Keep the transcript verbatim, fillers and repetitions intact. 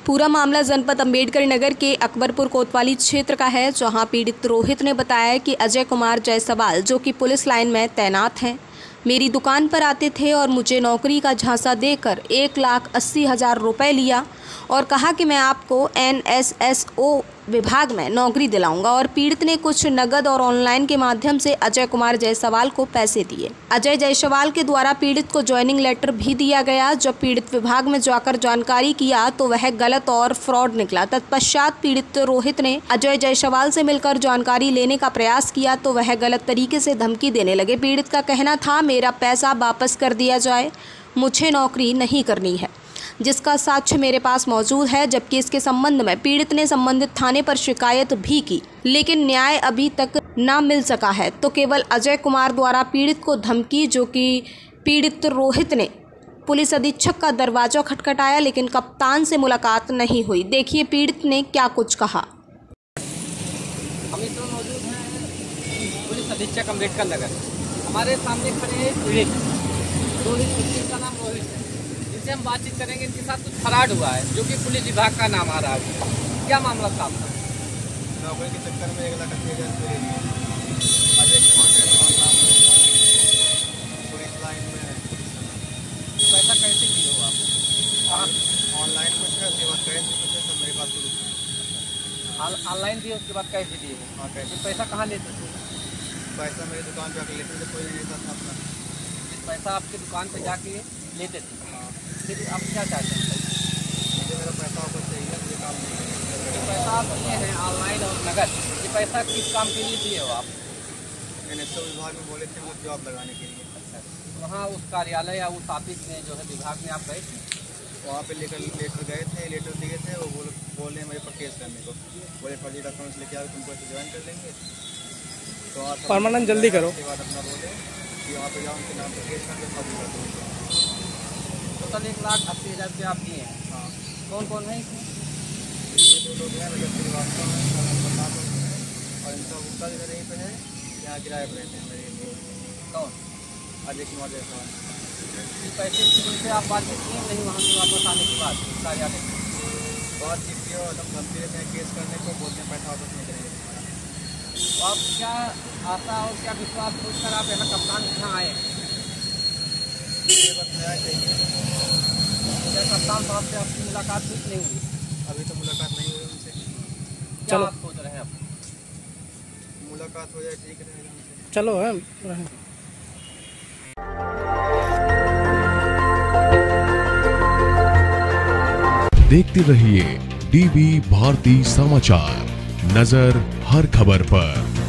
पूरा मामला जनपद अंबेडकर नगर के अकबरपुर कोतवाली क्षेत्र का है, जहां पीड़ित रोहित ने बताया कि अजय कुमार जायसवाल, जो कि पुलिस लाइन में तैनात हैं, मेरी दुकान पर आते थे और मुझे नौकरी का झांसा देकर एक लाख अस्सी हज़ार रुपये लिया और कहा कि मैं आपको एन एस एस ओ विभाग में नौकरी दिलाऊंगा। और पीड़ित ने कुछ नगद और ऑनलाइन के माध्यम से अजय कुमार जायसवाल को पैसे दिए। अजय जायसवाल के द्वारा पीड़ित को ज्वाइनिंग लेटर भी दिया गया। जब पीड़ित विभाग में जाकर जानकारी किया तो वह गलत और फ्रॉड निकला। तत्पश्चात पीड़ित रोहित ने अजय जायसवाल से मिलकर जानकारी लेने का प्रयास किया तो वह गलत तरीके से धमकी देने लगे। पीड़ित का कहना था, मेरा पैसा वापस कर दिया जाए, मुझे नौकरी नहीं करनी है, जिसका साक्ष्य मेरे पास मौजूद है। जबकि इसके संबंध में पीड़ित ने संबंधित थाने पर शिकायत भी की, लेकिन न्याय अभी तक ना मिल सका है। तो केवल अजय कुमार द्वारा पीड़ित को धमकी, जो कि पीड़ित रोहित ने पुलिस अधीक्षक का दरवाजा खटखटाया, लेकिन कप्तान से मुलाकात नहीं हुई। देखिए पीड़ित ने क्या कुछ कहा। हम इस समय मौजूद हैं पुलिस अधीक्षक अम्बेडकर नगर। हमारे सामने खड़े हैं पीड़ित रोहित, जिसका नाम रोहित है। इनसे हम बातचीत करेंगे। इनके साथ कुछ फ्रॉड हुआ है, जो कि पुलिस विभाग का नाम आ रहा है। क्या मामला था आपका? नौकरी के चक्कर में एक लाख अस्सी हज़ार रुपये अजय कुमार जायसवाल नाम पुलिस लाइन में पैसा कैसे दिए हो आप? ऑनलाइन में थे, उसके बाद कैश में थे, तो मेरे पास ऑनलाइन दिए, उसके बाद कैसे दिए? हाँ कैश। पैसा कहाँ लेते थे? पैसा मेरी दुकान पर आके लेते थे, कोई नहीं था अपना। पैसा आपकी दुकान पर जाके लेते थे? हाँ। फिर आप क्या चाहते हैं? मुझे मेरा पैसा वापस चाहिए, मुझे काम नहीं। ये पैसा आप लिए हैं ऑनलाइन और नगद, ये पैसा किस काम के लिए दिए हो आप? एन एस ओ विभाग में बोले थे मुझे जॉब लगाने के लिए। अच्छा, वहाँ उस कार्यालय या उस ऑफिस में जो है विभाग में आप गए थे? वहाँ पे लेकर लेटर गए थे, लेटर दिए थे। वो बोल बोले मेरे पर केस करने को, बोले फर्जी डॉक्यूमेंट्स लेके आओ, तुमको ऐसे ज्वाइन कर लेंगे। तो परमानेंट जल्दी करो। उसके बाद अपना बोले कि वहाँ पे जाओ, उनके नाम पर केस करके फर्जी कर दो। टोटल एक लाख अस्सी हज़ार रुपये आप दिए हैं। हाँ। कौन कौन है इसमें? ये दो लोग हैं, रजत श्रीवास्तव हैं, करण प्रताप हैं, और इनका गुप्ता जो यहीं पे है, यहाँ किराए पर रहते हैं मेरे लिए। कौन? अजय कुमार जायसवाल। ये पैसे उनसे आप बातचीत किए नहीं वहाँ से वापस आने के बाद कार्यालय? बातचीत की और एकदम धमकी देते हैं केस करने को, बोलते हैं पैसा वापस नहीं करेंगे। तो आप क्या आशा और क्या विश्वास सोचकर आप यहाँ कप्तान यहाँ आए? ये बस नया चाहिए। क्या कप्तान साहब से आपकी मुलाकात कुछ नहीं हुई? अभी तो मुलाकात नहीं हुई उनसे। क्या चलो। आप सोच रहे हैं? आप मुलाकात हो जाए ठीक रहेगा उनसे। चलो है। देखते रहिए डीवी भारती समाचार, नजर हर खबर पर।